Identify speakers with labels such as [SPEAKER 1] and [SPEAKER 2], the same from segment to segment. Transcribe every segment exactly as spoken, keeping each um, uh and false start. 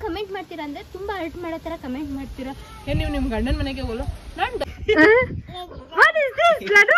[SPEAKER 1] Comment ಮಾಡ್ತೀರಾ ಅಂದ್ರೆ ತುಂಬಾ ಹರ್ಟ್ ಮಾಡೋ ತರ ಕಮೆಂಟ್ ಮಾಡ್ತೀರಾ.
[SPEAKER 2] ಏ ನೀವು ನಿಮ್ಮ ಗಂಡನ ಮನೆಗೆ ಹೋಗಲ್ಲ ನಾನು
[SPEAKER 1] ವಾಟ್ ಇಸ್ ದಿಸ್ ಲಡು?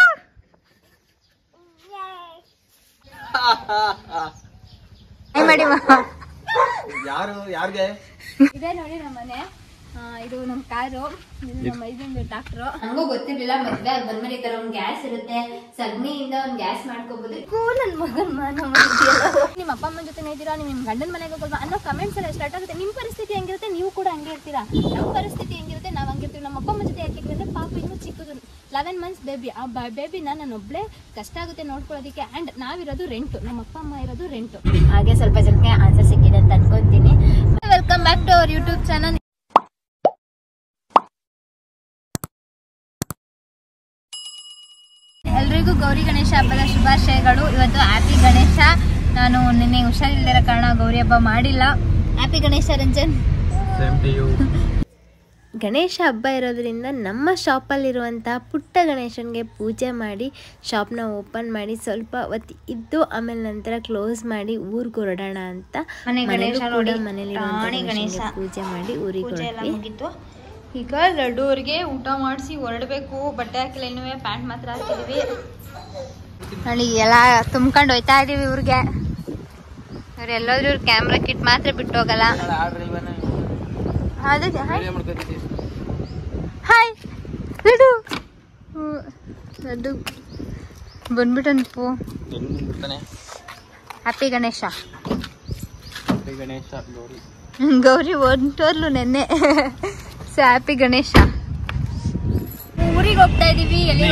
[SPEAKER 1] ಏ ಮಾಡಿ
[SPEAKER 3] ಯಾರು ಯಾರಿಗೆ
[SPEAKER 1] ಇದೆ ನೋಡಿ ನಮ್ಮ ಮನೆ. ಇದು ನಮ್ಮ ಕಾರು, ಇದು ನಮ್ಮ ಐದಂದು ಡಾಕ್ಟ್ರು. ಹಂಗೂ ಗೊತ್ತಿರ್ಲಿಲ್ಲ ಮದ್ವೆ ಆಗಿ ಬಂದ್ಮೇಲೆ ಈ ತರ ಒಂದ್ ಗ್ಯಾಸ್ ಇರುತ್ತೆ, ಸಗಣಿಯಿಂದ ಒಂದ್ ಗ್ಯಾಸ್ ಮಾಡ್ಕೋಬಹುದು. ನನ್ ಮಗನ್ ನಿಮ್ಮ ಅಪ್ಪ ಅಮ್ಮನ ಜೊತೆ ಇದ್ದೀರಾ, ನಿಮ್ ಗಂಡನ ಮನೆಗೆ ಹೋಗಲ್ವಾ ಅನ್ನೋ ಕಮೆಂಟ್ಸ್ ಎಲ್ಲ ಸ್ಟಾರ್ಟ್ ಆಗುತ್ತೆ. ನಿಮ್ ಪರಿಸ್ಥಿತಿ ಹೆಂಗಿರುತ್ತೆ ನೀವು ಕೂಡ ಹಂಗೆ ಇರ್ತೀರಾ, ನಮ್ಮ ಪರಿಸ್ಥಿತಿ ಹೆಂಗಿರುತ್ತೆ ನಾವ್ ಹಂಗಿರ್ತೀವಿ. ನಮ್ಮ ಅಪ್ಪ ಅಮ್ಮನ ಜೊತೆ ಯಾಕೆ ಪಾಪ ಇನ್ನೂ ಚಿಕ್ಕದು, ಲೆವೆನ್ ಮಂತ್ಸ್ ಬೇಬಿ. ಆ ಬೇಬಿನ ನಾನು ಒಬ್ಳೆ ಕಷ್ಟ ಆಗುತ್ತೆ ನೋಡ್ಕೊಳ್ಳೋದಕ್ಕೆ. ಅಂಡ್ ನಾವಿರೋದು ರೆಂಟು, ನಮ್ಮ ಅಪ್ಪ ಅಮ್ಮ ಇರೋದು ರೆಂಟು. ಹಾಗೆ ಸ್ವಲ್ಪ ಜನಕ್ಕೆ ಆನ್ಸರ್ ಸಿಕ್ಕಿದೆ ಅಂತ ಅನ್ಕೊಂತೀನಿ. Welcome back to our YouTube channel. ಎಲ್ರಿಗೂ ಗೌರಿ ಗಣೇಶ ಹಬ್ಬದ ಶುಭಾಶಯಗಳು. ಇವತ್ತು ಹ್ಯಾಪಿ ಗಣೇಶ. ನಾನು ನಿನ್ನೆ ಹುಷಾರಿಲ್ಲದಿರೋ ಕಾರಣ ಗೌರಿ ಹಬ್ಬ ಮಾಡಿಲ್ಲ. ಹ್ಯಾಪಿ ಗಣೇಶ ರಂಜನ್. ಗಣೇಶ ಹಬ್ಬ ಇರೋದ್ರಿಂದ ನಮ್ಮ ಶಾಪಲ್ಲಿರುವಂಥ ಪುಟ್ಟ ಗಣೇಶನಿಗೆ ಪೂಜೆ ಮಾಡಿ ಶಾಪ್ನ ಓಪನ್ ಮಾಡಿ ಸ್ವಲ್ಪ ಹೊತ್ತು ಇದ್ದು ಆಮೇಲೆ ನಂತರ ಕ್ಲೋಸ್ ಮಾಡಿ ಊರಿಗೆ ಹೊರಡೋಣ ಅಂತ ಮನೇಲಿ ಪೂಜೆ ಮಾಡಿ ಊರಿಗೆ ಹೊರಡ್ವಿ. ಈಗ ಲಡ್ಡು ಅವ್ರಿಗೆ ಊಟ ಮಾಡಿಸಿ ಹೊರಡಬೇಕು. ಬಟ್ಟೆ ಹಾಕಿಲ್ಲ ಇನ್ನೂ, ಪ್ಯಾಂಟ್ ಮಾತ್ರ ಹಾಕಿದೀವಿ. ನೋಡಿ ಎಲ್ಲ ತುಂಬ್ಕೊಂಡು ಹೋಯ್ತಾ ಇದೀವಿ ಇವ್ರಿಗೆ. ಇವ್ರು ಎಲ್ಲೋದ್ರು ಇವ್ರ ಕ್ಯಾಮ್ರಾ ಕಿಟ್ ಮಾತ್ರ ಬಿಟ್ಟು ಹೋಗಲ್ಲ. ಹಾಯ್ ಲಡ್ಡು. ಲಡ್ಡು ಬಂದ್ಬಿಟ್ಟನ್ಪು. ಹ್ಯಾಪಿ ಗಣೇಶ. ಗೌರಿ ಹೊಂಟೋರ್ಲು ನೆನ್ನೆ. So happy Ganesha. ಊರಿಗೆ ಹೋಗ್ತಾ ಇದೀವಿ. ಎಲ್ಲಿ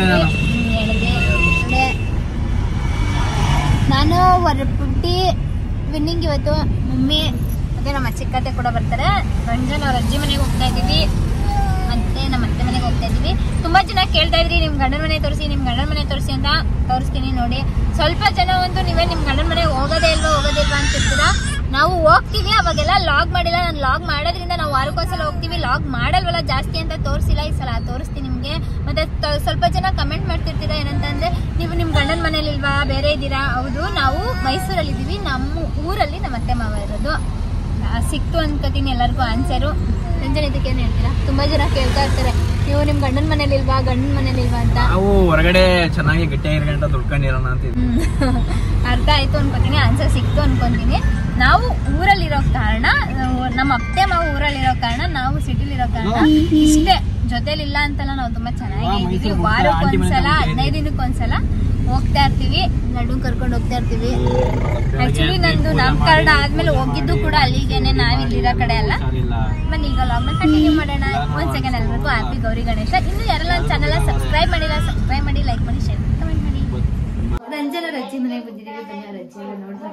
[SPEAKER 1] ನಾನು ಹೊರಪುಟ್ಟಿ ವಿನ್ನಿಂಗ್ ಇವತ್ತು ಮಮ್ಮಿ ಮತ್ತೆ ನಮ್ಮ ಚಿಕ್ಕತ್ತೆ ಕೂಡ ಬರ್ತಾರೆ. ರಂಜನ್ ಅವ್ರ ಅಜ್ಜಿ ಮನೆಗೆ ಹೋಗ್ತಾ ಇದೀವಿ, ಮತ್ತೆ ನಮ್ಮ ಅತ್ತೆ ಮನೆಗೆ ಹೋಗ್ತಾ ಇದೀವಿ. ತುಂಬಾ ಜನ ಕೇಳ್ತಾ ಇದ್ರಿ ನಿಮ್ ಗಂಡನ ಮನೆ ತೋರಿಸಿ, ನಿಮ್ ಗಂಡನ ಮನೆ ತೋರಿಸಿ ಅಂತ. ತೋರಿಸ್ತೀನಿ ನೋಡಿ. ಸ್ವಲ್ಪ ಜನ ಒಂದು ನೀವೇ ನಿಮ್ ಗಂಡನ ಮನೆಗೆ ಹೋಗೋದೇ ಇಲ್ವಾ ಹೋಗೋದೇ ಇಲ್ವಾ ಅಂತಿರ್ತೀರಾ. ನಾವು ಹೋಗ್ತೀವಿ, ಅವಾಗೆಲ್ಲ ಲಾಗ್ ಮಾಡಿಲ್ಲ. ನಾನು ಲಾಗ್ ಮಾಡೋದ್ರಿಂದ ನಾವು ವಾರಕ್ಕೊಂದ್ಸಲ ಹೋಗ್ತೀವಿ, ಲಾಗ್ ಮಾಡಲ್ವಲ್ಲ ಜಾಸ್ತಿ ಅಂತ ತೋರಿಸಿಲ್ಲ. ಈ ಸಲ ತೋರಿಸ್ತೀನಿ ನಿಮ್ಗೆ. ಮತ್ತೆ ಸ್ವಲ್ಪ ಜನ ಕಮೆಂಟ್ ಮಾಡ್ತಿರ್ತೀರಾ ಏನಂತಂದ್ರೆ ನೀವು ನಿಮ್ ಗಂಡನ ಮನೇಲಿ ಇಲ್ವಾ, ಬೇರೆ ಇದ್ದೀರಾ. ಹೌದು, ನಾವು ಮೈಸೂರಲ್ಲಿ ಇದೀವಿ. ನಮ್ಮ ಊರಲ್ಲಿ ನಮ್ಮ ಅತ್ತೆ ಮಾವ ಇರೋದು. ಸಿಕ್ತು ಅನ್ಕೋತೀನಿ ಎಲ್ಲರಿಗೂ ಆನ್ಸರು. ರಂಜನ್ ಇದಕ್ಕೆ ಏನ್ ಹೇಳ್ತೀರಾ? ತುಂಬಾ ಜನ ಕೇಳ್ತಾ ಇರ್ತಾರೆ ನೀವು ನಿಮ್ ಗಂಡನ ಮನೇಲಿ ಇಲ್ವಾ ಗಂಡನ ಮನೇಲಿ ಇಲ್ವಾ ಅಂತ.
[SPEAKER 3] ನಾವು ಹೊರಗಡೆ ಚೆನ್ನಾಗಿ ಗಟ್ಟಿಯಾಗಿರೋ ಗಂಟ ದುಡ್ಕೊಂಡಿರೋಣ ಅಂತ.
[SPEAKER 1] ಅರ್ಥ ಆಯ್ತು ಅನ್ಕೋತೀನಿ, ಆನ್ಸರ್ ಸಿಕ್ತು ಅನ್ಕೊಂತೀನಿ. ನಾವು ಊರಲ್ಲಿರೋ ಕಾರಣ, ನಮ್ಮ ಅತ್ತೆ ಮಾವು ಊರಲ್ಲಿರೋ ಕಾರಣ, ನಾವು ಸಿಟಿಲಿರೋ ಕಾರಣ ಇಷ್ಟೇ. ಜೊತೆಲಿಲ್ಲ ಅಂತಲ್ಲ, ನಾವು ತುಂಬಾ ಚೆನ್ನಾಗಿ ವಾರಕ್ಕೊಂದ್ಸಲ ಹದಿನೈದು ದಿನಕ್ಕೊಂದ್ಸಲ ಹೋಗ್ತಾ ಇರ್ತೀವಿ. ಲಡ್ಡು ಕರ್ಕೊಂಡು ಹೋಗ್ತಾ ಇರ್ತೀವಿ. ಆಕ್ಚುಲಿ ನಂದು ನಾಮಕರಣ ಆದ್ಮೇಲೆ ಹೋಗಿದ್ದು ಕೂಡ ಅಲ್ಲಿಗೇನೆ, ನಾವಿಲ್ಲಿರೋ ಕಡೆ ಅಲ್ಲ. ಬನ್ನಿ ಈಗ ಲಾಗ್ನ ಕಂಟಿನ್ಯೂ ಮಾಡೋಣ. ಒಂದ್ ಸೆಕೆಂಡ್ ಎಲ್ರಿಗೂ ಹ್ಯಾಪಿ ಗೌರಿ ಗಣೇಶ. ಇನ್ನು ಯಾರೆಲ್ಲ ನನ್ನ ಚಾನಲ್ ಸಬ್ಸ್ಕ್ರೈಬ್ ಮಾಡಿಲ್ಲ ಸಬ್ಸ್ಕ್ರೈಬ್ ಮಾಡಿ, ಲೈಕ್ ಮಾಡಿ, ಶೇರ್ ಮಾಡಿ, ಕಮೆಂಟ್ ಮಾಡಿ. ರಂಜನ ಅವ್ರ ಅಜ್ಜಿ ಮನೆಗೆ ಬಂದಿದ್ದೀವಿ. ಬನ್ನಿ ಅವ್ರ ಅಜ್ಜಿ ಎಲ್ಲ ನೋಡ್ಬೋದು.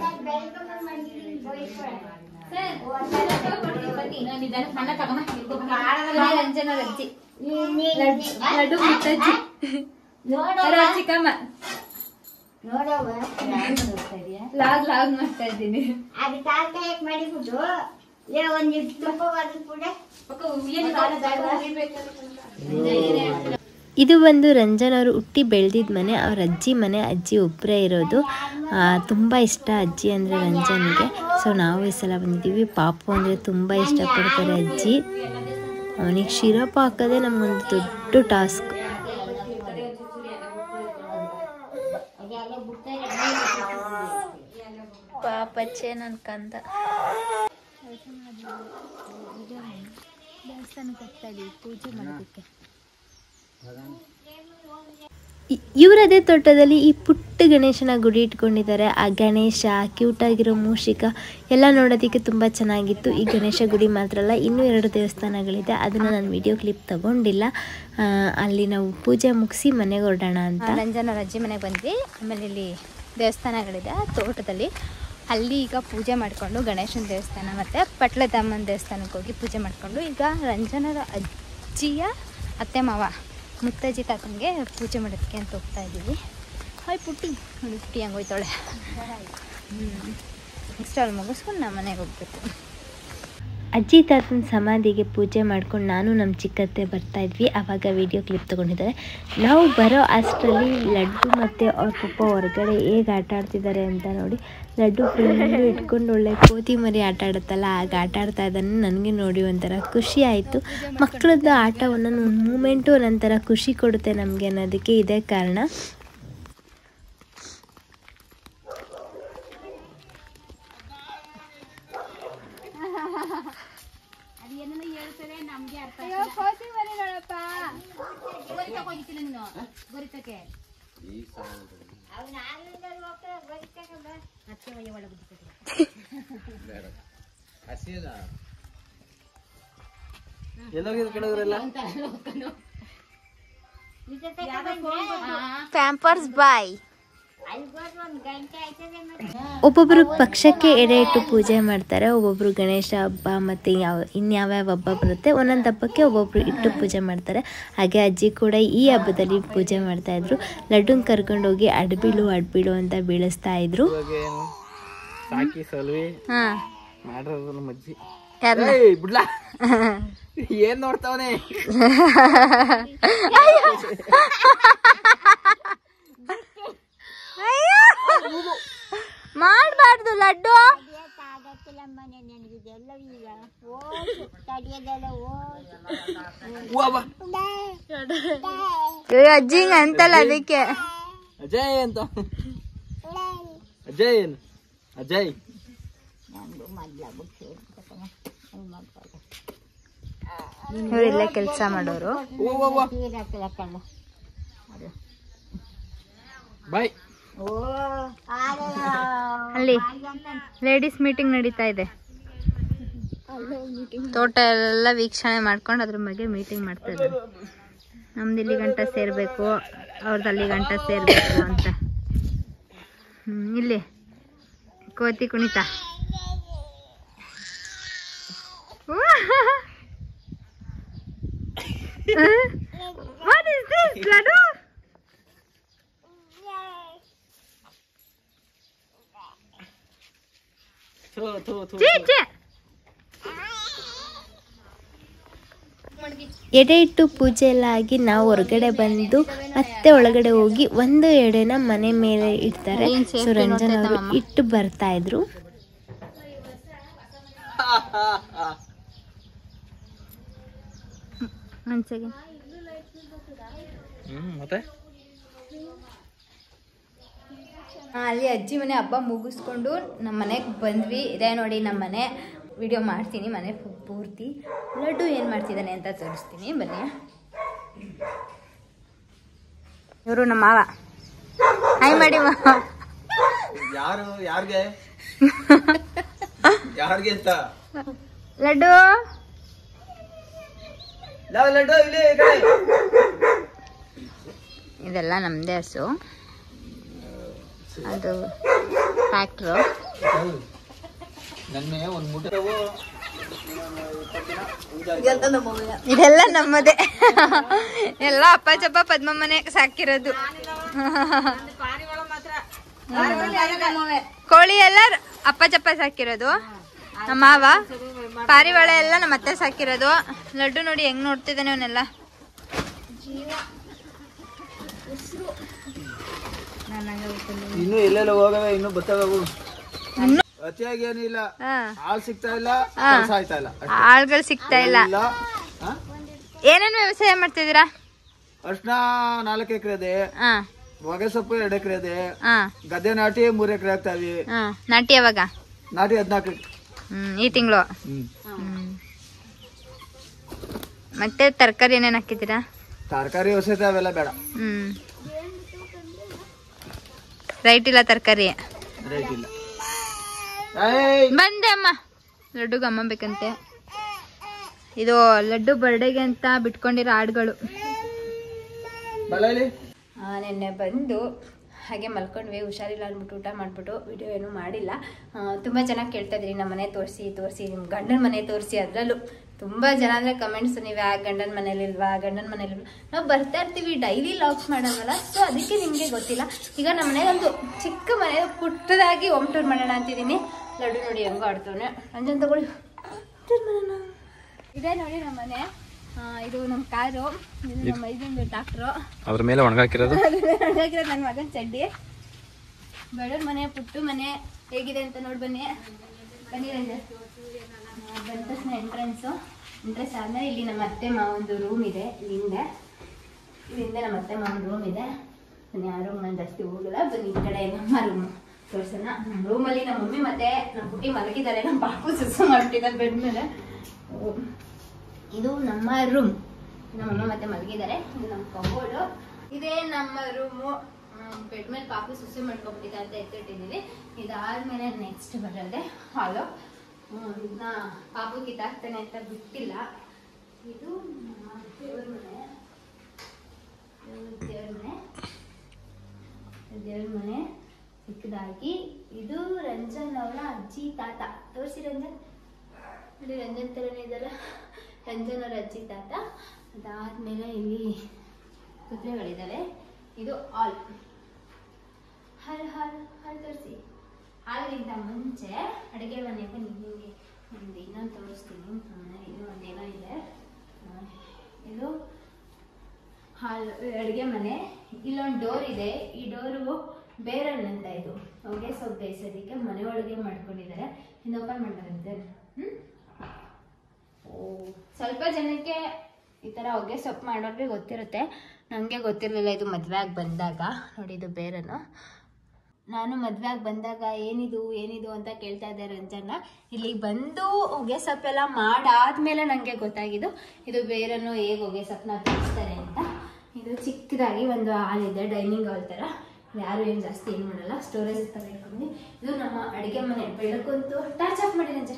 [SPEAKER 1] ರಂಜನ ಅವ್ರ ಅಜ್ಜಿ ಲಡ್ಡು ಮುತ್ತಜ್ಜಿ ಚಿಕ್ಕಮ್ಮ. ಲಾಗ್ ಲಾಗ್ ಮಾಡ್ತಾ ಇದ್ದೀನಿ.
[SPEAKER 4] ಇದು ಒಂದು ರಂಜನ್ ಅವರು ಹುಟ್ಟಿ ಬೆಳೆದಿದ್ದ ಮನೆ, ಅವ್ರ ಅಜ್ಜಿ ಮನೆ. ಅಜ್ಜಿ ಒಬ್ಬರೇ ಇರೋದು. ತುಂಬ ಇಷ್ಟ ಅಜ್ಜಿ ಅಂದರೆ ರಂಜನ್ಗೆ. ಸೊ ನಾವು ಈ ಸಲ ಬಂದಿದ್ದೀವಿ. ಪಾಪು ಅಂದರೆ ತುಂಬ ಇಷ್ಟಪಡ್ತಾರೆ ಅಜ್ಜಿ. ಅವನಿಗೆ ಶಿರಪ್ಪ ಹಾಕೋದೇ ನಮಗೊಂದು ದೊಡ್ಡ ಟಾಸ್ಕ್.
[SPEAKER 1] ಪಾಪಚ್ಚೆ ನನ್ನ ಕಂದ. ದೇವಸ್ಥಾನಕ್ಕೆ ಹೋಗ್ತಾ ಇದೀವಿ ಪೂಜೆ ಮಾಡೋದಕ್ಕೆ.
[SPEAKER 4] ಇವರದೇ ತೋಟದಲ್ಲಿ ಈ ಪುಟ್ಟ ಗಣೇಶನ ಗುಡಿ ಇಟ್ಕೊಂಡಿದ್ದಾರೆ. ಆ ಗಣೇಶ, ಕ್ಯೂಟಾಗಿರೋ ಮೂಷಿಕ ಎಲ್ಲ ನೋಡೋದಕ್ಕೆ ತುಂಬ ಚೆನ್ನಾಗಿತ್ತು. ಈ ಗಣೇಶ ಗುಡಿ ಮಾತ್ರ ಅಲ್ಲ, ಇನ್ನೂ ಎರಡು ದೇವಸ್ಥಾನಗಳಿದೆ. ಅದನ್ನು ನಾನು ವಿಡಿಯೋ ಕ್ಲಿಪ್ ತಗೊಂಡಿಲ್ಲ. ಅಲ್ಲಿ ನಾವು ಪೂಜೆ ಮುಗಿಸಿ ಮನೆಗೆ ಹೊರಡೋಣ ಅಂತ.
[SPEAKER 1] ರಂಜನ ಅಜ್ಜಿ ಮನೆಗೆ ಬಂದ್ವಿ. ಆಮೇಲೆ ಇಲ್ಲಿ ದೇವಸ್ಥಾನಗಳಿದೆ ತೋಟದಲ್ಲಿ. ಅಲ್ಲಿ ಈಗ ಪೂಜೆ ಮಾಡಿಕೊಂಡು ಗಣೇಶನ ದೇವಸ್ಥಾನ ಮತ್ತು ಪಟ್ಲದಮ್ಮನ ದೇವಸ್ಥಾನಕ್ಕೆ ಹೋಗಿ ಪೂಜೆ ಮಾಡಿಕೊಂಡು ಈಗ ರಂಜನರ ಅಜ್ಜಿಯ ಅತ್ತೆ ಮಾವ ಮುತ್ತಜ್ಜಿ ತಾತನಿಗೆ ಪೂಜೆ ಮಾಡೋದಕ್ಕೆ ಅಂತ ಹೋಗ್ತಾ ಇದ್ದೀವಿ. ಹಾಯ್ ಪುಟ್ಟಿ ನೋಡಿ, ಪುಟ್ಟಿ ಹಂಗೆ ಹೋಯ್ತಾಳೆ. ಹ್ಞೂ ನೆಕ್ಸ್ಟ್ ಅಲ್ಲಿ ಮುಗಿಸ್ಕೊಂಡು ನಮ್ಮ ಮನೆಗೆ ಹೋಗ್ಬೇಕು.
[SPEAKER 4] ಅಜ್ಜಿ ತಾತನ ಸಮಾಧಿಗೆ ಪೂಜೆ ಮಾಡ್ಕೊಂಡು ನಾನು ನಮ್ಮ ಚಿಕ್ಕತ್ತೆ ಬರ್ತಾಯಿದ್ವಿ. ಆವಾಗ ವಿಡಿಯೋ ಕ್ಲಿಪ್ ತೊಗೊಂಡಿದ್ದಾರೆ. ನಾವು ಬರೋ ಅಷ್ಟರಲ್ಲಿ ಲಡ್ಡು ಮತ್ತು ಅವ್ರ ಪಪ್ಪ ಹೊರಗಡೆ ಹೇಗೆ ಆಟ ಆಡ್ತಿದ್ದಾರೆ ಅಂತ ನೋಡಿ. ಲಡ್ಡು ಫುಲ್ಲು ಇಟ್ಕೊಂಡು ಒಳ್ಳೆ ಕೋತಿ ಮರಿ ಆಟ ಆಡುತ್ತಲ್ಲ ಆಗ ಆಟ ಆಡ್ತಾ ಇದ್ದಾನೆ. ನನಗೆ ನೋಡಿ ಒಂಥರ ಖುಷಿ ಆಯಿತು. ಮಕ್ಕಳದ್ದು ಆಟ ಒಂದೊಂದು ಮೂಮೆಂಟು ಒಂದೊಂಥರ ಖುಷಿ ಕೊಡುತ್ತೆ ನಮಗೆ ಅನ್ನೋದಕ್ಕೆ ಇದೇ ಕಾರಣ. Pampers boy. ಒಬ್ಬೊಬ್ರು ಪಕ್ಷಕ್ಕೆ ಎಡೆ ಇಟ್ಟು ಪೂಜೆ ಮಾಡ್ತಾರೆ. ಒಬ್ಬೊಬ್ರು ಗಣೇಶ ಹಬ್ಬ ಮತ್ತು ಯಾವ ಇನ್ಯಾವ್ಯಾವ ಹಬ್ಬ ಬರುತ್ತೆ ಒಂದೊಂದು ಹಬ್ಬಕ್ಕೆ ಒಬ್ಬೊಬ್ರು ಇಟ್ಟು ಪೂಜೆ ಮಾಡ್ತಾರೆ. ಹಾಗೆ ಅಜ್ಜಿ ಕೂಡ ಈ ಹಬ್ಬದಲ್ಲಿ ಪೂಜೆ ಮಾಡ್ತಾ ಇದ್ರು. ಲಡ್ಡುನ್ ಕರ್ಕೊಂಡೋಗಿ ಅಡ್ಬೀಳು ಅಡ್ಬೀಳು ಅಂತ ಬೀಳಿಸ್ತಾ ಇದ್ರು.
[SPEAKER 3] ಏನ್ ನೋಡ್ತಾವನೆ
[SPEAKER 1] ಮಾಡಬಾರ್ದು ಲಡ್ಡು. ಅಜ್ಜಿ ಅಂತಲ್ಲ ಅದಕ್ಕೆ
[SPEAKER 3] ಅಜಯ್ ಅಂತ. ಅಜಯ್ ಏನು ಅಜಯ್
[SPEAKER 1] ಇವರೆಲ್ಲ ಕೆಲಸ ಮಾಡೋರು.
[SPEAKER 3] ಬಾಯ್.
[SPEAKER 1] ಅಲ್ಲಿ ಲೇಡೀಸ್ ಮೀಟಿಂಗ್ ನಡೀತಾ ಇದೆ. ತೋಟ ಎಲ್ಲ ವೀಕ್ಷಣೆ ಮಾಡ್ಕೊಂಡು ಅದ್ರ ಬಗ್ಗೆ ಮೀಟಿಂಗ್ ಮಾಡ್ತಾ ಇದ್ದಾರೆ. ನಮ್ದು ಇಲ್ಲಿ ಗಂಟ ಸೇರ್ಬೇಕು, ಅವ್ರದ್ದು ಅಲ್ಲಿ ಗಂಟ ಸೇರ್ಬೇಕು ಅಂತ. ಹ್ಮ್ ಇಲ್ಲಿ ಕೋತಿ ಕುಣಿತ. What is this, Ladu?
[SPEAKER 4] ಎಡೆ ಇಟ್ಟು ಪೂಜೆ ಎಲ್ಲ ಆಗಿ ನಾವು ಹೊರಗಡೆ ಬಂದು ಮತ್ತೆ ಒಳಗಡೆ ಹೋಗಿ ಒಂದು ಎಡೆನ ಮನೆ ಮೇಲೆ ಇಡ್ತಾರೆ. ಸೊ ರಂಜನ್ ಅವರು ಇಟ್ಟು ಬರ್ತಾ ಇದ್ರು.
[SPEAKER 1] ಅಲ್ಲಿ ಅಜ್ಜಿ ಮನೆ ಹಬ್ಬ ಮುಗಿಸ್ಕೊಂಡು ನಮ್ಮ ಮನೆಗೆ ಬಂದ್ವಿ. ಇದೇ ನೋಡಿ ನಮ್ಮ ಮನೆ. ವಿಡಿಯೋ ಮಾಡ್ತೀನಿ ಮನೆ ಪೂರ್ತಿ. ಲಡ್ಡು ಏನು ಮಾಡ್ತಿದ್ದಾನೆ ಅಂತ ತೋರಿಸ್ತೀನಿ ಬನ್ನಿ. ಇವರು ನಮ್ಮ ಮಾವ. ಹಾಯ್ ಮಾಡಿ ಮಾವ.
[SPEAKER 3] ಯಾರು ಯಾರಿಗೆ ಯಾರಿಗೆ ಅಂತ
[SPEAKER 1] ಲಡ್ಡು
[SPEAKER 3] ಲಡ್ಡು ಇಲ್ಲಿ
[SPEAKER 1] ಇದೆಲ್ಲ ನಮ್ಮದೇ ಹಸು. ಅದು ಫ್ಯಾಕ್ಟ್ರು. ಇದೆಲ್ಲ ನಮ್ಮದೇ. ಎಲ್ಲ ಅಪ್ಪ ಚಪ್ಪ ಪದ್ಮಮ್ಮನೆ ಸಾಕಿರೋದು. ಕೋಳಿ ಎಲ್ಲ ಅಪ್ಪ ಚಪ್ಪ ಸಾಕಿರೋದು. ನಮ್ಮ ಮಾವ. ಪಾರಿವಾಳ ಎಲ್ಲ ನಮ್ಮ ಅತ್ತೆ ಸಾಕಿರೋದು. ಲಡ್ಡು ನೋಡಿ ಹೆಂಗ್ ನೋಡ್ತಿದ್ದಾನೆ ಅವನ್ನೆಲ್ಲ.
[SPEAKER 3] ಇನ್ನು ಎಲ್ಲೆಲ್ಲ ಹೋಗವೆ, ಇನ್ನು ಬತ್ತಾಗವು. ಅತಿಯಾಗಿ ಏನಿಲ್ಲ, ಆಳ್ ಸಿಗ್ತಾ ಇಲ್ಲ, ಕೆಲಸ ಆಯ್ತಾ ಇಲ್ಲ,
[SPEAKER 1] ಆಳ್ಗಳು ಸಿಗ್ತಾ ಇಲ್ಲ. ಏನೇನು ವ್ಯವಸಾಯ ಮಾಡ್ತಿದ್ದೀರಾ?
[SPEAKER 3] ಅರ್ಶನ ನಾಲ್ಕು ಎಕರೆ ಇದೆ, ಹೊಗೆ ಸೊಪ್ಪು ಎರಡು ಎಕರೆ ಇದೆ,
[SPEAKER 1] ಹಾ
[SPEAKER 3] ಗದ್ದೆ ನಾಟಿ ಮೂರ್ ಎಕರೆ ಆಗ್ತಾವಿ.
[SPEAKER 1] ನಾಟಿ ಯಾವಾಗ?
[SPEAKER 3] ನಾಟಿ ಹದಿನಾಲ್ಕು.
[SPEAKER 1] ಹ್ಮ್ ಈ ತಿಂಗಳು. ಮತ್ತೆ ತರಕಾರಿ ಏನೇನ್ ಹಾಕಿದ್ದೀರಾ?
[SPEAKER 3] ತರಕಾರಿ ಔಷಧಿ ಅವೆಲ್ಲ ಬೇಡ.
[SPEAKER 1] ಹ್ಮ್ ರೈಟ್ ಇಲ್ಲ ತರಕಾರಿ.
[SPEAKER 3] ರೈಟ್ ಇಲ್ಲ.
[SPEAKER 1] ಬಂದೆ ಅಮ್ಮ. ಲಡ್ಡುಗೆ ಅಮ್ಮ ಬೇಕಂತೆ. ಇದು ಲಡ್ಡು ಬರ್ಡೇಗೆ ಅಂತ ಬಿಟ್ಕೊಂಡಿರೋ ಹಾಡುಗಳು. ನಿನ್ನೆ ಬಂದು ಹಾಗೆ ಮಲ್ಕೊಂಡ್ವಿ. ಹುಷಾರಿಲ್ಲ ಅಂದ್ಬಿಟ್ಟು ಊಟ ಮಾಡಿಬಿಟ್ಟು ವಿಡಿಯೋ ಏನೂ ಮಾಡಿಲ್ಲ. ತುಂಬ ಚೆನ್ನಾಗಿ ಕೇಳ್ತಾ ಇದ್ರಿ ನಮ್ಮ ಮನೆ ತೋರಿಸಿ ತೋರಿಸಿ, ನಿಮ್ಮ ಗಂಡನ ಮನೆ ತೋರಿಸಿ. ಅದರಲ್ಲೂ ತುಂಬ ಜನ ಅಂದರೆ ಕಮೆಂಟ್ಸ್, ನೀವು ಆ ಗಂಡನ ಮನೇಲಿಲ್ವಾ ಗಂಡನ ಮನೇಲಿಲ್ವಾ. ನಾವು ಬರ್ತಾ ಇರ್ತೀವಿ, ಡೈಲಿ ಲಾಗ್ಸ್ ಮಾಡೋದಲ್ಲ. ಸೊ ಅದಕ್ಕೆ ನಿಮಗೆ ಗೊತ್ತಿಲ್ಲ. ಈಗ ನಮ್ಮ ಮನೆಯೊಂದು ಚಿಕ್ಕ ಮನೆ ಪುಟ್ಟದಾಗಿ ಹೋಮ್ ಟೂರ್ ಮಾಡೋಣ ಅಂತಿದ್ದೀನಿ. ಲಡ್ಡು ನೋಡಿ ಹೆಂಗೋ ಆಡ್ತವನೆ. ರಂಜನ್ ತಗೊಳ್ಳಿ ಮಾಡೋಣ. ಇದೇ ನೋಡಿ ನಮ್ಮ ಮನೆ. ಇದು ನಮ್ಮ ಕಾರು, ಇದು ನಮ್ಮ ಮೈದಂದು ಟ್ರಾಕ್ಟ್ರು,
[SPEAKER 5] ಅದ್ರ ಮೇಲೆ ಒಣಗಾಕಿರೋದು
[SPEAKER 1] ಒಣಗಾಕಿರೋದು ನನ್ನ ಮಗನ ಚಡ್ಡಿ. ಬಡವ್ರ ಮನೆ, ಪುಟ್ಟು ಮನೆ ಹೇಗಿದೆ ಅಂತ ನೋಡಿ ಬನ್ನಿ. ಬನ್ನಿ ರಂಜನ್. ಬಂದ ತಕ್ಷಣ ಎಂಟ್ರೆನ್ಸು. ಎಂಟ್ರೆನ್ಸ್ ಆದಮೇಲೆ ಇಲ್ಲಿ ನಮ್ಮ ಅತ್ತೆ ಮಾವೊಂದು ರೂಮ್ ಇದೆ. ಇಲ್ಲಿಂದ ಇಲ್ಲಿಂದ ನಮ್ಮ ಅತ್ತೆ ಮಾವನ ರೂಮ್ ಇದೆ. ಬನ್ನಿ, ಆ ರೂಮ್ ನಾನು ಜಾಸ್ತಿ ಹೋಗಲ್ಲ. ಬನ್ನಿ ಈ ಕಡೆ ನಮ್ಮ ರೂಮು ತೋರ್ಸೋಣ. ನಮ್ಮ ರೂಮಲ್ಲಿ ನಮ್ಮ ಮಮ್ಮಿ ಮತ್ತೆ ನಮ್ಮ ಪುಟ್ಟಿ ಮಲಗಿದ್ದಾರೆ. ನಮ್ಮ ಪಾಪು ಸುಸು ಮಾಡ್ತಿದ್ದಾರೆ ಬೆಡ್ ಮೇಲೆ. ಇದು ನಮ್ಮ ರೂಮ್. ನಮ್ಮಮ್ಮ ಮತ್ತೆ ಮಲಗಿದ್ದಾರೆ. ಇದು ನಮ್ಮ ಕಬೋರ್ಡು. ಇದೇ ನಮ್ಮ ರೂಮು. ಬೆಡ್ ಮೇಲೆ ಪಾಪು ಸುಸು ಮಾಡ್ಕೊಂಡ್ಬಿಟ್ಟಿದೆ ಅಂತ ಎತ್ತಿಟ್ಟಿದ್ದೀವಿ. ಇದಾದ್ಮೇಲೆ ನೆಕ್ಸ್ಟ್ ಬರೋದೆ ಹಾಲು. ಇದನ್ನ ಪಾಪು ಕಿತ್ತಾಕ್ತಾನೆ ಅಂತ ಬಿಟ್ಟಿಲ್ಲ. ಇದು ನಮ್ಮ ದೇವ್ರ ಮನೆ. ದೇವ್ರ ಮನೆ ದೇವ್ರ ಮನೆ ಚಿಕ್ಕದಾಗಿ. ಇದು ರಂಜನ್ ಅವರ ಅಜ್ಜಿ ತಾತ. ತೋರಿಸಿ ರಂಜನ್. ನೋಡಿ ರಂಜನ್ ಥರನೇ ಇದ್ದಲ್ಲ, ರಂಜನ್ ಅವರ ಅಜ್ಜಿ ತಾತ. ಅದಾದ್ಮೇಲೆ ಇಲ್ಲಿ ಕುದುರೆಗಳಿದ್ದಾವೆ. ಇದು ಹಾಲ್. ಹಾಲ್ ಹಾಲ್ ಹಾಲ್ ತೋರಿಸಿ. ಹಾಲಿಗಿಂತ ಮುಂಚೆ ಅಡುಗೆ ಮನೆ ಬನ್ನಿ. ನಿಮಗೆ ನಿಮ್ದು ಇನ್ನೊಂದು ತೋರಿಸ್ತೀನಿ. ಇದು ಒಂದೇನೋ ಇದೆ. ಇದು ಹಾಲ್ ಅಡುಗೆ ಮನೆ. ಇಲ್ಲೊಂದು ಡೋರ್ ಇದೆ. ಈ ಡೋರು ಬೇರನ್ ಅಂತ. ಇದು ಹೊಗೆ ಸೊಪ್ಪು ಬೇಯಿಸೋದಕ್ಕೆ ಮನೆ ಒಳಗೆ ಮಾಡ್ಕೊಂಡಿದ್ದಾರೆ. ಇನ್ನು ಓಪನ್ ಮಾಡ್ತಾರೆ. ಹ್ಞೂ ಓ ಸ್ವಲ್ಪ ಜನಕ್ಕೆ ಈ ಥರ ಹೊಗೆ ಸೊಪ್ಪು ಮಾಡೋರಿಗೆ ಗೊತ್ತಿರುತ್ತೆ. ನನಗೆ ಗೊತ್ತಿರಲಿಲ್ಲ. ಇದು ಮದುವೆ ಆಗಿ ಬಂದಾಗ ನೋಡಿ, ಇದು ಬೇರನು. ನಾನು ಮದುವೆ ಆಗಿ ಬಂದಾಗ ಏನಿದು ಏನಿದು ಅಂತ ಕೇಳ್ತಾ ಇದ್ದೆ ರಂಜನ್ನ. ಇಲ್ಲಿ ಬಂದು ಹೊಗೆ ಸೊಪ್ಪೆಲ್ಲ ಮಾಡಾದ್ಮೇಲೆ ನನಗೆ ಗೊತ್ತಾಗಿದ್ದು ಇದು ಬೇರನ್ನು ಹೇಗೆ ಹೊಗೆ ಸೊಪ್ಪನ್ನ ಬೇಯಿಸ್ತಾರೆ ಅಂತ. ಇದು ಚಿಕ್ಕದಾಗಿ ಒಂದು ಹಾಲ್ ಇದೆ, ಡೈನಿಂಗ್ ಹಾಲ್ ಥರ. ಯಾರು ಏನು ಜಾಸ್ತಿ ಏನು ಮಾಡಲ್ಲ, ಸ್ಟೋರೇಜ್ ಥರ ಇಟ್ಕೊಂಡು. ಇದು ನಮ್ಮ ಅಡುಗೆ ಮನೆ. ಬೆಳಕಂತೂ ಟಾರ್ಚ್ ಆಫ್ ಮಾಡಿ ರಂಜನ್.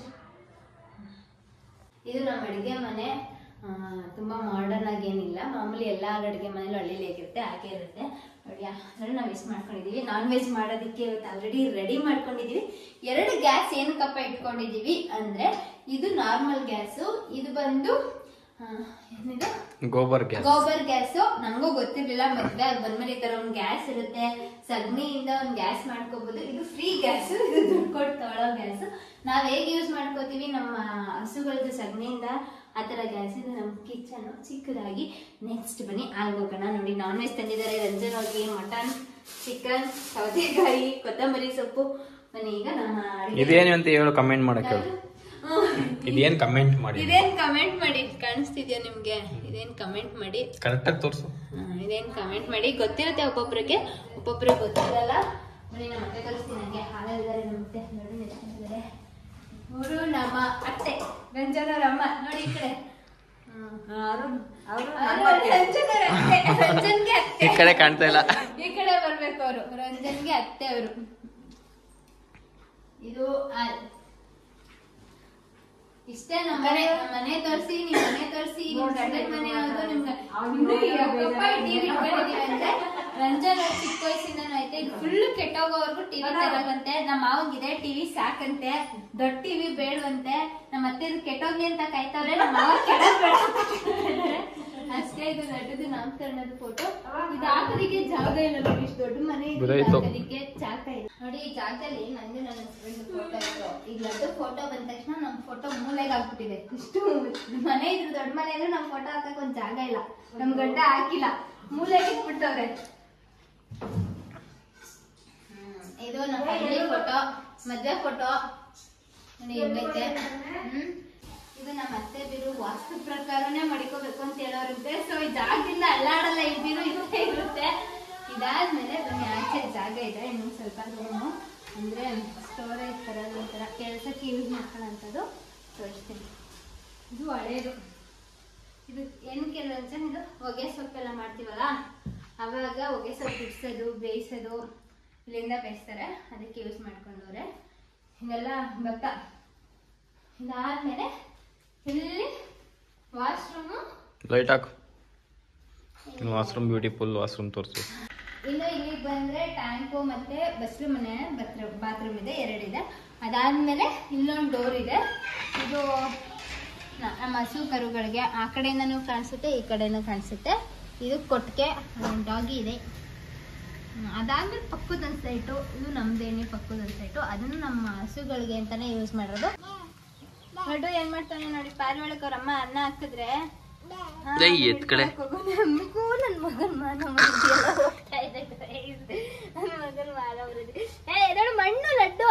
[SPEAKER 1] ಇದು ನಮ್ಮ ಅಡುಗೆ ಮನೆ. ತುಂಬ ಮಾಡರ್ನ್ ಆಗಿ ಏನಿಲ್ಲ, ಮಾಮೂಲಿ ಎಲ್ಲ ಅಡುಗೆ ಮನೇಲಿ ಹಳ್ಳಿಲಿ ಹೇಗಿರುತ್ತೆ ಹಾಗೆ ಇರುತ್ತೆ ನೋಡಿ. ಅದರಲ್ಲಿ ನಾವು ಮಿಸ್ ಮಾಡ್ಕೊಂಡಿದ್ದೀವಿ. ನಾನ್ ವೆಜ್ ಮಾಡೋದಕ್ಕೆ ಇವತ್ತು ಆಲ್ರೆಡಿ ರೆಡಿ ಮಾಡ್ಕೊಂಡಿದ್ದೀವಿ. ಎರಡು ಗ್ಯಾಸ್ ಏನಕ್ಕಪ್ಪ ಇಟ್ಕೊಂಡಿದ್ದೀವಿ ಅಂದರೆ, ಇದು ನಾರ್ಮಲ್ ಗ್ಯಾಸು, ಇದು ಬಂದು ಏನಿದು
[SPEAKER 5] ಗೋಬರ್ ಗ್ಯಾಸ್.
[SPEAKER 1] ಗೋಬರ್ ಗ್ಯಾಸು. ನನಗೂ ಗೊತ್ತಿರಲಿಲ್ಲ. ಮದುವೆ ಆಗಿ ಬಂದ್ಮೇಲೆ ಈ ಥರ ಒಂದು ಗ್ಯಾಸ್ ಇರುತ್ತೆ, ಸಗಣಿಯಿಂದ ಒಂದು ಗ್ಯಾಸ್ ಮಾಡ್ಕೋಬೋದು. ಇದು ಫ್ರೀ ಗ್ಯಾಸು, ಇದು ದುಡ್ಡು ಕೊಟ್ಟು ತಗೊಳ್ಳೋ ಗ್ಯಾಸು. ನಾವು ಹೇಗೆ ಯೂಸ್ ಮಾಡ್ಕೋತೀವಿ ನಮ್ಮ ಹಸುಗಳದ್ದು ಸಗಣಿಯಿಂದ, ಆ ಥರ ಗ್ಯಾಸ್. ಇದು ನಮ್ಮ ಕಿಚನು ಚಿಕ್ಕದಾಗಿ. ನೆಕ್ಸ್ಟ್ ಬನ್ನಿ ಆಗೋಗೋಣ. ನೋಡಿ ನಾನ್ ವೆಜ್ ತಂದಿದ್ದಾರೆ ರಂಜನ್ ಅವ್ರಿಗೆ. ಮಟನ್, ಚಿಕನ್, ಸೌತೆಕಾಯಿ, ಕೊತ್ತಂಬರಿ ಸೊಪ್ಪು. ಬನ್ನಿ ಈಗ ನಮ್ಮ
[SPEAKER 5] ಇದೇನು ಅಂತ ಹೇಳು, ಕಮೆಂಟ್ ಮಾಡಕ್ಕೆ. ಇದೇನ್ ಕಮೆಂಟ್ ಮಾಡಿ.
[SPEAKER 1] ಇದೇನ್ ಕಮೆಂಟ್ ಮಾಡಿ. ಕಾಣಿಸ್ತಿದ್ಯಾ ನಿಮ್ಗೆ? ಇದೇನ್ ಕಮೆಂಟ್ ಮಾಡಿ.
[SPEAKER 5] ಕರೆಕ್ಟ್ ಆಗಿ ತೋರಿಸು.
[SPEAKER 1] ಇದೇನ್ ಕಮೆಂಟ್ ಮಾಡಿ. ಗೊತ್ತಿರುತ್ತೆ ಒಬ್ಬೊಬ್ರಿಗೆ, ಒಬ್ಬೊಬ್ರಿಗೆ ಗೊತ್ತಿರಲ್ಲ. ನೋಡಿ ನಮ್ಮ ಅತ್ತೆ ಕಳಿಸ್ತೀನಿ. ನನಗೆ ಹಾಲಿದ್ದಾರೆ ನಮ್ಮ ಅತ್ತೆ. ನೋಡಿ ಎಷ್ಟಿದ್ದಾರೆ. ಅವರು ನಮ್ಮ ಅತ್ತೆ, ರಂಜನ್ ಅವ್ರ ಅಮ್ಮ. ನೋಡಿ ಈ ಕಡೆ ರಂಜನ್ಗೆ ಅತ್ತೆ.
[SPEAKER 5] ಈ ಕಡೆ ಕಾಣ್ತಾ ಇಲ್ಲ,
[SPEAKER 1] ಈ ಕಡೆ ಬರ್ಬೇಕು ಅವರು. ರಂಜನ್ಗೆ ಅತ್ತೆ ಅವರು. ಇದು ಇಷ್ಟೇ ನಮ್ಮ ಮನೆ. ನಮ್ಮ ಮನೆ ತೋರಿಸಿ, ನಿಮ್ ಮನೆ ತೋರಿಸಿ, ನಿಮ್ ಗಂಡನ ಮನೆ ಯಾವ್ದು ನಿಮ್ಗೆ ಟಿವಿ ಇಟ್ಕೊಂಡಿದೀವಿ ಅಂದ್ರೆ. ರಂಜನ್ ಅವ್ರು ಚಿಕ್ಕ ವಯಸ್ಸಿಂದನೂ ಐತೆ. ಇದು ಫುಲ್ ಕೆಟ್ಟೋಗೋವರೆಗೂ ಟಿವಿ ತಗೋವಂತೆ. ನಮ್ಮ ಮಾವಂಗಿದೆ ಟಿವಿ ಸಾಕಂತೆ, ದೊಡ್ಡ ಟಿವಿ ಬೇಡವಂತೆ. ನಮ್ಮ ಅತ್ತೆ ಇದು ಕೆಟ್ಟೋಗ್ಲಿ ಅಂತ ಕಾಯ್ತವ್ರೆ. ನಮ್ಮ ಮಾವ ಕೆಡೋದ್ರೆ ಅಷ್ಟೇ. ಇದು ದೊಡ್ಡದು ನಾಮಕರಣದ ಫೋಟೋ. ಇದು ಹಾಕೋದಿಕ್ಕೆ ಜಾಗ ಇಲ್ಲ ನೋಡಿ. ಇಷ್ಟು ದೊಡ್ಡ ಮನೆ ಹಾಕೋದಿಕ್ಕೆ ಜಾಗ ಇಲ್ಲ ನೋಡಿ. ಈ ಜಾಗದಲ್ಲಿ ನಂದು ನನ್ನ ಹಸ್ಬೆಂಡ್ ಫೋಟೋ ಇತ್ತು. ಈಗ ದೊಡ್ಡ ಫೋಟೋ ಬಂದ ತಕ್ಷಣ ನಮ್ ಫೋಟೋ ಮೂಲೆಗೆ ಆಗ್ಬಿಟ್ಟಿದೆ. ಇಷ್ಟು ಮನೆ ಇದ್ರು, ದೊಡ್ಡ ಮನೆ ಇದ್ರು ನಮ್ ಫೋಟೋ ಹಾಕಕ್ ಒಂದ್ ಜಾಗ ಇಲ್ಲ. ನಮ್ ಗಂಡ ಹಾಕಿಲ್ಲ, ಮೂಲೆಗೆ ಇಟ್ಬಿಟ್ಟವ್ರೆ. ಇದು ನಮ್ಮ ಫ್ಯಾಮಿಲಿ ಫೋಟೋ, ಮದ್ವೆ ಫೋಟೋ ನೋಡಿ ಹೆಂಗೈತೆ. ಹ್ಮ್ ಇದು ನಮ್ಮ ಅತ್ತೆ ಬೀರು. ವಾಸ್ತು ಪ್ರಕಾರನೇ ಮಡಿಕೋಬೇಕು ಅಂತ ಹೇಳೋರಂತೆ. ಸೊ ಈ ಜಾಗದಿಂದ ಅಲ್ಲಾಡಲ್ಲ, ಈ ಬೀರು ಇರುತ್ತೆ ಇರುತ್ತೆ. ಇದಾದ್ಮೇಲೆ ಬನ್ನಿ ಆಚೆ ಜಾಗ ಇದೆ. ಇನ್ನೊಂದು ಸ್ವಲ್ಪ ರೂಮು ಅಂದ್ರೆ ಸ್ಟೋರೇಜ್ ತರ ಒಂಥರ ಕೆಲಸಕ್ಕೆ ಯೂಸ್ ಮಾಡ್ಕೊಳ್ಳೋಂಥದ್ದು ತೋರಿಸ್ತೀನಿ. ಇದು ಹಳೇದು. ಇದು ಏನಕ್ಕೆ ಅಂತ, ಇದು ಹೊಗೆ ಸೊಪ್ಪೆಲ್ಲ ಮಾಡ್ತೀವಲ್ಲ, ಅವಾಗ ಹೊಗೆ ಸೊಪ್ಪು ಇಡ್ಸೋದು, ಬೇಯಿಸೋದು, ಇಲ್ಲಿಂದ ಬೇಯಿಸ್ತಾರೆ. ಅದಕ್ಕೆ ಯೂಸ್ ಮಾಡ್ಕೊಂಡವ್ರೆ. ಇದೆಲ್ಲ ಭತ್ತ. ಇದಾದ್ಮೇಲೆ ಇಲ್ಲಿ ವಾಶ್ರೂಮು.
[SPEAKER 5] ಲೈಟ್ ಹಾಕು. ವಾಶ್ರೂಮ್ ಬ್ಯೂಟಿಫುಲ್ ವಾಶ್ರೂಮ್ ತೋರಿಸು.
[SPEAKER 1] ಇನ್ನು ಇಲ್ಲಿಗೆ ಬಂದ್ರೆ ಟ್ಯಾಂಕು ಮತ್ತೆ ಬಸ್ರು ಮನೆ ಬಾತ್ರೂಮ್ ಇದೆ, ಎರಡಿದೆ. ಅದಾದ್ಮೇಲೆ ಇಲ್ಲೊಂದು ಡೋರ್ ಇದೆ. ಇದು ನಮ್ಮ ಹಸು ಕರುಗಳಿಗೆ ಆ ಕಡೆಯಿಂದನೂ ಕಾಣಿಸುತ್ತೆ, ಈ ಕಡೆನೂ ಕಾಣಿಸುತ್ತೆ. ಇದು ಕೊಟ್ಟಿಗೆ, ಡಾಗಿ ಇದೆ. ಅದಾದ್ಮೇಲೆ ಪಕ್ಕದೊಂದು ಸೈಟು, ಇದು ನಮ್ದೇನಿ ಪಕ್ಕದೊಂದು ಸೈಟು. ಅದನ್ನು ನಮ್ಮ ಹಸುಗಳಿಗೆ ಅಂತಾನೆ ಯೂಸ್ ಮಾಡೋದು. ಲಡ್ಡು ಏನ್ ಮಾಡ್ತಾನೆ ನೋಡಿ, ಪಾರಿವಾಳಕ್ಕೆ ಅವ್ರ ಅಮ್ಮ ಅನ್ನ ಹಾಕಿದ್ರೆ
[SPEAKER 5] ಎತ್ ಕಡೆ
[SPEAKER 1] ನಮಗೂ ನನ್ ಮಗನ್ ಮಾನ ಮಾಡಿದ್ಯಲ್ಲ, ಹೋಗ್ತಾ ಇದೆ ನನ್ ಮಗನ್ ಮಾನ ಬರೋದು. ಏ ಎದಳು ಮಣ್ಣು ಲಡ್ಡು,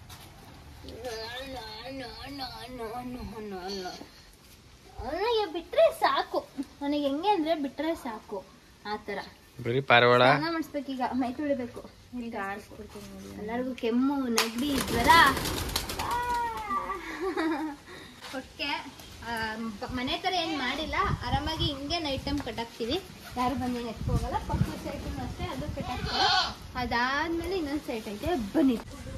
[SPEAKER 1] ನನಗೆ ಬಿಟ್ರೆ ಸಾಕು, ನನಗೆ ಹೆಂಗೆ ಅಂದ್ರೆ ಬಿಟ್ರೆ ಸಾಕು ಆತರ.
[SPEAKER 5] ಬರೀ ಪಾರಿವಾಳ
[SPEAKER 1] ಸ್ನಾನ ಮಾಡಿಸ್ಬೇಕೀಗ, ಮೈ ತೊಳಿಬೇಕು. ಈಗ ಆಡಿಸ್ಕೊಡ್ತೀನಿ ಎಲ್ಲರಿಗೂ ಕೆಮ್ಮು ನೆಗಡಿ ಜ್ವರ. ಹೊಟ್ಟೆ ಮನೆ ತರ ಏನ್ ಮಾಡಿಲ್ಲ, ಆರಾಮಾಗಿ ಹಿಂಗೆ ನೈಟ್ ಟೈಮ್ ಕಟ್ಟಾಕ್ತಿವಿ. ಯಾರು ಬಂದು ಎತ್ಕೊ ಹೋಗಲ್ಲ. ಪಕ್ಕದ ಸೈಟ್ ಅಷ್ಟೇ ಅದು ಕಟ್ಟಾಕ್ತಾರೆ. ಅದಾದ್ಮೇಲೆ ಇನ್ನೊಂದು ಸೈಟ್ ಐತೆ, ಬನ್ನಿ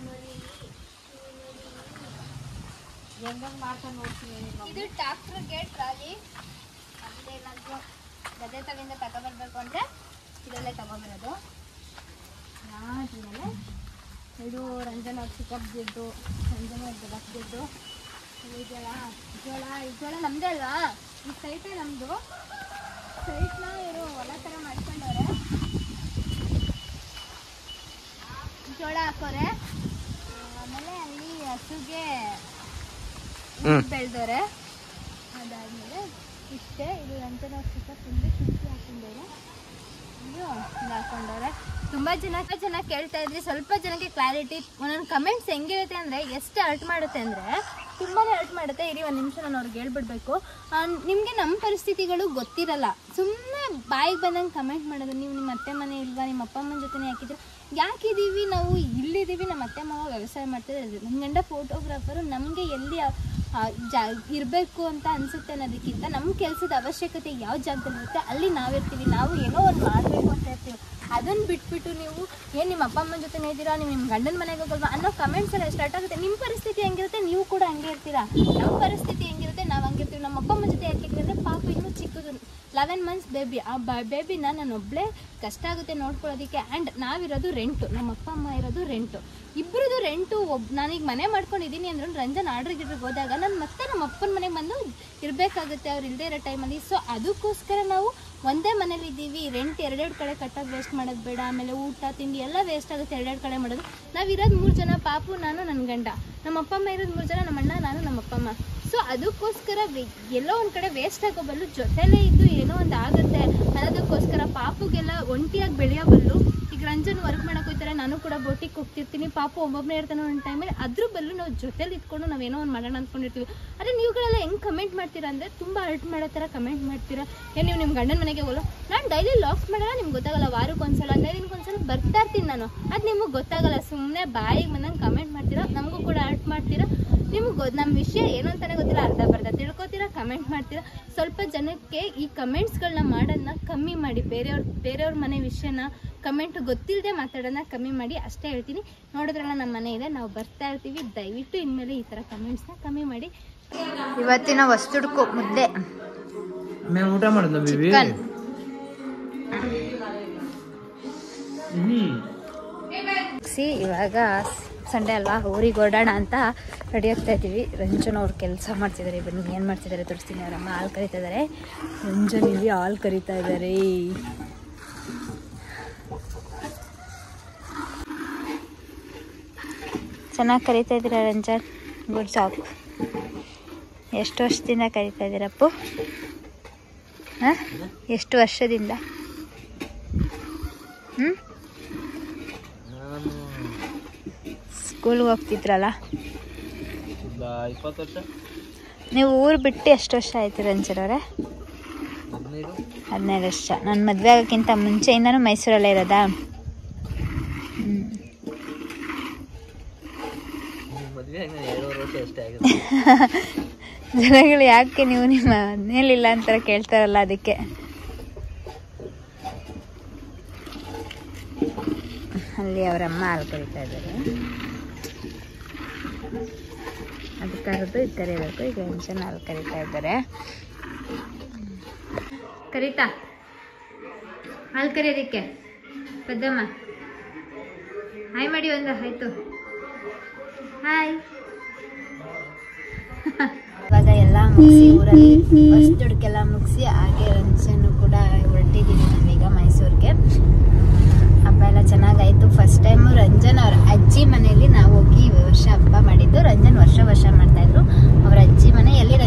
[SPEAKER 1] ಇದು ಟ್ರಾಕ್ಟರ್ ಗೇಟ್ ಟ್ರಾಲಿ. ಅಲ್ಲೇ ಏನಾದ್ರು ಗದ್ದೆ ತಳಿಂದ ತಗೊಬರ್ಬೇಕು ಅಂದ್ರೆ ಇದರಲ್ಲೇ ತಗೊಂಬರೋದು. ಆದ್ಮೇಲೆ ಇದು ರಂಜನ ಚಿಕ್ಕಬ್ಬಿದ್ದು, ರಂಜನ ಜಲಕ್ಬಿದ್ದು, ಜೋಳ ಜೋಳ ಈ ಜೋಳ ನಮ್ದೇ ಅಲ್ವಾ, ಈ ಸೈಟೇ ನಮ್ದು. ಸೈಟ್ನ ಇವರು ಹೊಲ ಥರ ಮಾಡ್ಕೊಂಡವ್ರೆ, ಜೋಳ ಹಾಕೋರೆ. ಆಮೇಲೆ ಅಲ್ಲಿ ಹಸುಗೆ ಬೆಳೆದವ್ರೆ. ಅದಾದ್ಮೇಲೆ ಇಷ್ಟೇ. ಇದು ರಂಜನ ಚಿಕ್ಕ ತುಂಬಿ ಶುಂಠಿ ಹಾಕೊಂಡವ್ರೆ, ಇದು ಹಾಕೊಂಡವ್ರೆ. ತುಂಬಾ ಜನ ಜನ ಕೇಳ್ತಾ ಇದ್ರಿ, ಸ್ವಲ್ಪ ಜನಕ್ಕೆ ಕ್ಲಾರಿಟಿ. ಒಂದೊಂದು ಕಮೆಂಟ್ಸ್ ಹೆಂಗಿರುತ್ತೆ ಅಂದ್ರೆ ಎಷ್ಟು ಹರ್ಟ್ ಮಾಡುತ್ತೆ ಅಂದ್ರೆ ತುಂಬಾನೇ ಹರ್ಟ್ ಮಾಡುತ್ತೆ. ಇರಿ ಒಂದು ನಿಮಿಷ ನಾನು ಅವ್ರಿಗೆ ಹೇಳ್ಬಿಡ್ಬೇಕು. ನಿಮಗೆ ನಮ್ಮ ಪರಿಸ್ಥಿತಿಗಳು ಗೊತ್ತಿರಲ್ಲ, ಸುಮ್ಮನೆ ಬಾಯಿಗೆ ಬಂದಂಗೆ ಕಮೆಂಟ್ ಮಾಡೋದು. ನೀವು ನಿಮ್ಮ ಅತ್ತೆ ಮನೆ ಇಲ್ವಾ, ನಿಮ್ಮ ಅಪ್ಪ ಅಮ್ಮನ ಜೊತೆ ಯಾಕಿದ್ರೆ, ಯಾಕಿದ್ದೀವಿ ನಾವು ಇಲ್ಲಿದ್ದೀವಿ, ನಮ್ಮ ಅತ್ತೆ ಮಾವ ವ್ಯವಸಾಯ ಮಾಡ್ತಿದ್ರೆ, ನಮ್ಮ ಗಂಡ ಫೋಟೋಗ್ರಾಫರು, ನಮಗೆ ಎಲ್ಲಿ ಜಾ ಇರಬೇಕು ಅಂತ ಅನಿಸುತ್ತೆ ಅನ್ನೋದಕ್ಕಿಂತ ನಮ್ಮ ಕೆಲಸದ ಅವಶ್ಯಕತೆ ಯಾವ ಜಾಗದಲ್ಲಿ ಇರುತ್ತೆ ಅಲ್ಲಿ ನಾವಿರ್ತೀವಿ. ನಾವು ಏನೋ ಒಂದು ಮಾಡಬೇಕು ಅಂತ ಇರ್ತೀವಿ. ಅದನ್ನು ಬಿಟ್ಬಿಟ್ಟು ನೀವು ಏನು ನಿಮ್ಮ ಅಪ್ಪ ಅಮ್ಮನ ಜೊತೆ ಇದ್ದೀರಾ, ನೀವು ನಿಮ್ಮ ಗಂಡನ ಮನೆಗೆ ಹೋಗಲ್ವಾ ಅನ್ನೋ ಕಮೆಂಟ್ಸ್ ಎಲ್ಲ ಸ್ಟಾರ್ಟ್ ಆಗುತ್ತೆ. ನಿಮ್ಮ ಪರಿಸ್ಥಿತಿ ಹೆಂಗಿರುತ್ತೆ ನೀವು ಕೂಡ ಹಂಗೆ ಇರ್ತೀರಾ, ನಮ್ಮ ಪರಿಸ್ಥಿತಿ ಹೆಂಗಿರುತ್ತೆ ನಾವು ಹಂಗಿರ್ತೀವಿ. ನಮ್ಮ ಅಪ್ಪ ಅಮ್ಮನ ಜೊತೆ ಯಾಕಿದ್ರೆ ಅಂದರೆ ಪಾಪ ಇನ್ನೂ ಚಿಕ್ಕದು, ಲೆವೆನ್ ಮಂತ್ಸ್ ಬೇಬಿ. ಆ ಬ ಬೇಬಿನ ನಾನು ಒಬ್ಬಳೇ ಕಷ್ಟ ಆಗುತ್ತೆ ನೋಡ್ಕೊಳ್ಳೋದಕ್ಕೆ. ಆ್ಯಂಡ್ ನಾವಿರೋದು ರೆಂಟು, ನಮ್ಮ ಅಪ್ಪ ಅಮ್ಮ ಇರೋದು ರೆಂಟು, ಇಬ್ಬರದು ರೆಂಟು. ಒಬ್ಬ ನಾನೀಗ ಮನೆ ಮಾಡ್ಕೊಂಡಿದ್ದೀನಿ ಅಂದ್ರೂ ರಂಜನ್ ಆರ್ಡ್ರ್ ಗಿಡ್ರಿಗೆ ಹೋದಾಗ ನಾನು ಮತ್ತೆ ನಮ್ಮ ಅಪ್ಪನ ಮನೆಗೆ ಬಂದು ಇರಬೇಕಾಗುತ್ತೆ ಅವ್ರು ಇಲ್ಲದೇ ಇರೋ ಟೈಮಲ್ಲಿ. ಸೊ ಅದಕ್ಕೋಸ್ಕರ ನಾವು ಒಂದೇ ಮನೇಲಿ ಇದ್ದೀವಿ. ರೆಂಟ್ ಎರಡೆರಡು ಕಡೆ ಕಟ್ಟಾಗಿ ವೇಸ್ಟ್ ಮಾಡೋದು ಬೇಡ. ಆಮೇಲೆ ಊಟ ತಿಂಡಿ ಎಲ್ಲ ವೇಸ್ಟ್ ಆಗುತ್ತೆ ಎರಡೆರಡು ಕಡೆ ಮಾಡೋದು. ನಾವು ಇರೋದು ಮೂರು ಜನ, ಪಾಪು ನಾನು ನನ್ನ ಗಂಡ. ನಮ್ಮ ಅಪ್ಪ ಅಮ್ಮ ಇರೋದು ಮೂರು ಜನ, ನಮ್ಮ ಅಣ್ಣ ನಾನು ನಮ್ಮ ಅಪ್ಪ ಅಮ್ಮ. ಸೊ ಅದಕ್ಕೋಸ್ಕರ ಎಲ್ಲೋ ಒಂದು ಕಡೆ ವೇಸ್ಟ್ ಆಗೋ ಬದಲು ಜೊತೆಲೇ ಇದ್ದು ಏನೋ ಒಂದು ಆಗುತ್ತೆ ಅನ್ನೋದಕ್ಕೋಸ್ಕರ ಪಾಪುಗೆಲ್ಲ ಒಂಟಿಯಾಗಿ ಬೆಳೆಯೋ ಬದಲು, ಈಗ ರಂಜನ್ ವರ್ಕ್ ಮಾಡೋಕೆ ಹೋಗ್ತಾರೆ, ನಾನು ಕೂಡ ಬೋಟಿಗೆ ಹೋಗ್ತಿರ್ತೀನಿ, ಪಾಪು ಒಬ್ಬೊಬ್ಬನೇ ಇರ್ತಾನೆ ಒಂದು ಟೈಮಲ್ಲಿ. ಅದ್ರ ಬದಲು ನಾವು ಜೊತೆಲಿ ಇದ್ಕೊಂಡು ನಾವೇನೋ ಒಂದು ಮಾಡೋಣ ಅಂದ್ಕೊಂಡಿರ್ತೀವಿ. ಆದರೆ ನೀವುಗಳೆಲ್ಲ ಹೆಂಗೆ ಕಮೆಂಟ್ ಮಾಡ್ತೀರಾ ಅಂದರೆ ತುಂಬ ಹರ್ಟ್ ಮಾಡೋ ಥರ ಕಮೆಂಟ್ ಮಾಡ್ತೀರಾ. ಏನು ನೀವು ನಿಮ್ಮ ಗಂಡನ ಮನೆಗೆ ಹೋಗಲ್ಲ, ನಾನು ಡೈಲಿ ಲಾಕ್ಸ್ ಮಾಡೋಣ, ನಿಮ್ಗೆ ಗೊತ್ತಾಗಲ್ಲ. ವಾರಕ್ಕೆ ಒಂದ್ಸಲ ಹದಿನೈದು ದಿನಕ್ಕೆ ಒಂದ್ಸಲ ಬರ್ತಾ ಇರ್ತೀನಿ ನಾನು, ಅದು ನಿಮಗೆ ಗೊತ್ತಾಗಲ್ಲ. ಸುಮ್ಮನೆ ಬಾಯಿಗೆ ಬಂದಂಗೆ ಕಮೆಂಟ್ ಮಾಡ್ತೀರಾ, ನಮಗೂ ಕೂಡ ಹರ್ಟ್ ಮಾಡ್ತೀರಾ. ನಿಮ್ಗೆ ಗೊ ನಮ್ಮ ವಿಷಯ ಏನು ಅಂತಲೇ ಗೊತ್ತಿಲ್ಲ, ಅರ್ಧ ಬರ್ಧ ತಿಳ್ಕೊತೀರಾ, ಕಮೆಂಟ್ ಮಾಡ್ತೀರಾ. ಸ್ವಲ್ಪ ಜನಕ್ಕೆ ಈ ಕಮೆಂಟ್ಸ್ಗಳನ್ನ ಮಾಡೋದನ್ನ ಕಮ್ಮಿ ಮಾಡಿ, ಬೇರೆಯವ್ರ ಬೇರೆಯವ್ರ ಮನೆ ವಿಷಯನ ಕಮೆಂಟ್ ಗೊತ್ತಿಲ್ಲದೆ ಮಾತಾಡೋದನ್ನ ಕಮ್ಮಿ ಮಾಡಿ ಅಷ್ಟೇ ಹೇಳ್ತೀನಿ. ನೋಡಿದ್ರಲ್ಲ ನಮ್ಮ ಮನೆ ಇದೆ, ನಾವು ಬರ್ತಾ ಇರ್ತೀವಿ. ದಯವಿಟ್ಟು ಇನ್ಮೇಲೆ ಈ ಥರ ಕಮೆಂಟ್ಸ್ನ ಕಮ್ಮಿ ಮಾಡಿ. ಇವತ್ತಿನ ವಸ್ತುಡ್ಕೊ ಮುದ್ದೆ,
[SPEAKER 3] ಊಟ ಮಾಡಿದ್ನ
[SPEAKER 1] ಚಿಕನ್. ಇವಾಗ ಸಂಡೇ ಅಲ್ವಾ, ಊರಿಗೆ ಓಡಾಣ ಅಂತ ರೆಡಿ ಆಗ್ತಾ ಇದ್ದೀವಿ. ರಂಜನ್ ಅವ್ರು ಕೆಲಸ ಮಾಡ್ತಿದ್ದಾರೆ. ಬನ್ನಿ ಏನು ಮಾಡ್ತಿದ್ದಾರೆ ತೋರಿಸ್ತೀನಿ. ಅವರಮ್ಮ ಹಾಲು ಕರಿತಾ ಇದ್ದಾರೆ. ರಂಜನ್ ಇಲ್ಲಿ ಹಾಲು ಕರಿತಾ ಇದ್ದಾರೆ. ಚೆನ್ನಾಗಿ ಕರಿತಾ ಇದ್ದೀರಾ ರಂಜನ್, ಗುಡ್ ಜಾಬ್. ಎಷ್ಟು ವರ್ಷದಿಂದ ಕರಿತಾ ಇದ್ದೀರಪ್ಪು? ಹಾಂ, ಎಷ್ಟು ವರ್ಷದಿಂದ? ಹ್ಞೂ, ಸ್ಕೂಲ್ಗೆ ಹೋಗ್ತಿದ್ರಲ್ಲ
[SPEAKER 3] ಇಪ್ಪತ್ತು ವರ್ಷ.
[SPEAKER 1] ನೀವು ಊರು ಬಿಟ್ಟು ಎಷ್ಟು ವರ್ಷ ಆಯ್ತು ರಂಜನ್ ಅವರೇ? ಹದಿನೈದು ವರ್ಷ. ನನ್ನ ಮದುವೆ ಆಗೋಕ್ಕಿಂತ ಮುಂಚೆಯಿಂದನೂ ಮೈಸೂರಲ್ಲೇ ಇರೋದಾ? ಹ್ಞೂ, ಜನಗಳು ಯಾಕೆ ನೀವು ನಿಮ್ಮ ಮನೇಲಿಲ್ಲ ಅಂತ ಕೇಳ್ತಾರಲ್ಲ, ಅದಕ್ಕೆ. ಅಲ್ಲಿ ಅವರಮ್ಮ ಹಾಲು ಕರಿತಾ ಇದ್ದಾರೆ. ಅದು ಕರೆದು ಇದು ಕರಿಬೇಕು. ಈಗ ರಂಜನ್ ಹಾಲು ಕರಿತಾ ಇದ್ದಾರೆ. ಕರಿತಾ ಹಾಲು ಕರಿಯೋದಕ್ಕೆ ಪದ್ದಮ್ಮ ಹಾಯ್ ಮಾಡಿ ಒಂದು. ಆಯಿತು, ಹಾಯ್. ಇವಾಗ ಎಲ್ಲ ಮುಗಿಸಿ ಊರಲ್ಲಿ ಫಸ್ಟ್ ದುಡ್ಕೆಲ್ಲ ಮುಗಿಸಿ ಹಾಗೆ ರಂಜನ್ನು ಕೂಡ ಹೊರಟಿದ್ದೀವಿ ನಾವೀಗ ಮೈಸೂರಿಗೆ. ಹಬ್ಬ ಎಲ್ಲ ಚೆನ್ನಾಗಾಯ್ತು. ಫಸ್ಟ್ ಟೈಮ್ ರಂಜನ್ ಅವ್ರ ಅಜ್ಜಿ ಮನೆಯಲ್ಲಿ ನಾವು ಹೋಗಿ ಈ ವರ್ಷ ಹಬ್ಬ ಮಾಡಿದ್ದು. ರಂಜನ್ ವರ್ಷ ವರ್ಷ ಮಾಡ್ತಾ ಇದ್ರು. ಅವ್ರ ಅಜ್ಜಿ ಮನೆ ಎಲ್ಲಿ